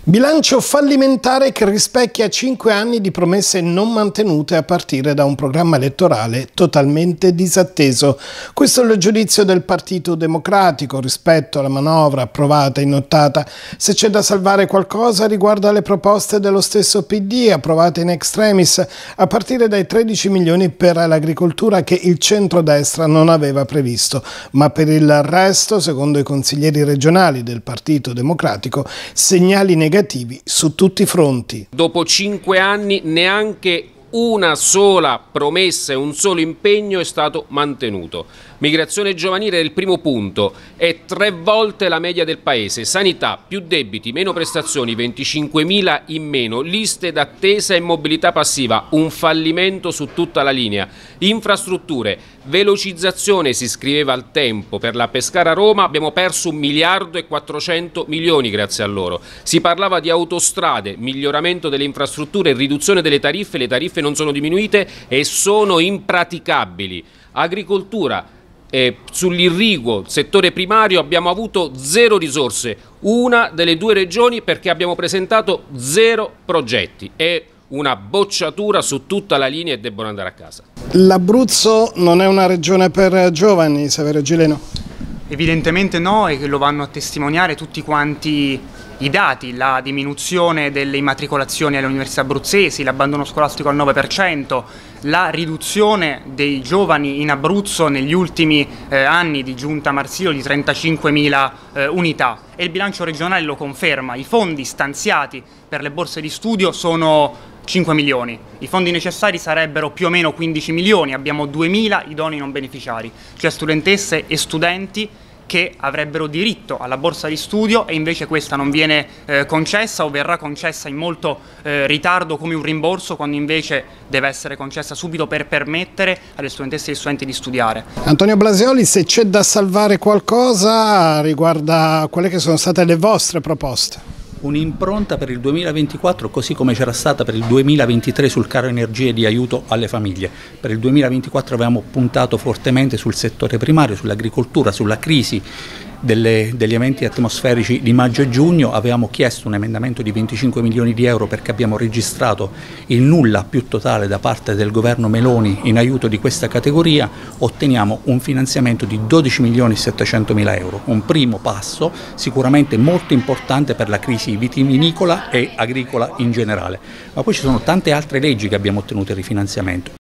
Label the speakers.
Speaker 1: Bilancio fallimentare che rispecchia 5 anni di promesse non mantenute a partire da un programma elettorale totalmente disatteso. Questo è il giudizio del Partito Democratico rispetto alla manovra approvata in nottata. Se c'è da salvare qualcosa riguarda le proposte dello stesso PD approvate in extremis, a partire dai 13 milioni per l'agricoltura che il centrodestra non aveva previsto. Ma per il resto, secondo i consiglieri regionali del Partito Democratico, segnali negativi su tutti i fronti.
Speaker 2: Dopo 5 anni neanche una sola promessa e un solo impegno è stato mantenuto. Migrazione giovanile è il primo punto, è 3 volte la media del paese. Sanità, più debiti, meno prestazioni, 25.000 in meno, liste d'attesa e mobilità passiva, un fallimento su tutta la linea. Infrastrutture, velocizzazione si scriveva al tempo, per la Pescara-Roma abbiamo perso 1.400 milioni grazie a loro. Si parlava di autostrade, miglioramento delle infrastrutture, riduzione delle tariffe, le tariffe non sono diminuite e sono impraticabili. Agricoltura. Sull'irriguo, settore primario, abbiamo avuto 0 risorse, una delle 2 regioni perché abbiamo presentato 0 progetti. È una bocciatura su tutta la linea e debbono andare a casa.
Speaker 1: L'Abruzzo non è una regione per giovani, Saverio Gileno?
Speaker 3: Evidentemente no, e lo vanno a testimoniare tutti quanti i dati, la diminuzione delle immatricolazioni alle università abruzzesi, l'abbandono scolastico al 9%, la riduzione dei giovani in Abruzzo negli ultimi anni di giunta Marsilio di 35.000 unità, e il bilancio regionale lo conferma. I fondi stanziati per le borse di studio sono 5 milioni, i fondi necessari sarebbero più o meno 15 milioni, abbiamo 2.000 idonei non beneficiari, cioè studentesse e studenti che avrebbero diritto alla borsa di studio e invece questa non viene concessa o verrà concessa in molto ritardo come un rimborso, quando invece deve essere concessa subito per permettere alle studentesse e agli studenti di studiare.
Speaker 1: Antonio Blasioli, se c'è da salvare qualcosa riguarda quelle che sono state le vostre proposte.
Speaker 4: Un'impronta per il 2024 così come c'era stata per il 2023 sul caro energie di aiuto alle famiglie. Per il 2024 avevamo puntato fortemente sul settore primario, sull'agricoltura, sulla crisi degli eventi atmosferici di maggio e giugno. Avevamo chiesto un emendamento di 25 milioni di euro perché abbiamo registrato il nulla più totale da parte del governo Meloni in aiuto di questa categoria. Otteniamo un finanziamento di 12 milioni e 700 mila euro, un primo passo sicuramente molto importante per la crisi vitivinicola e agricola in generale. Ma poi ci sono tante altre leggi che abbiamo ottenuto il rifinanziamento.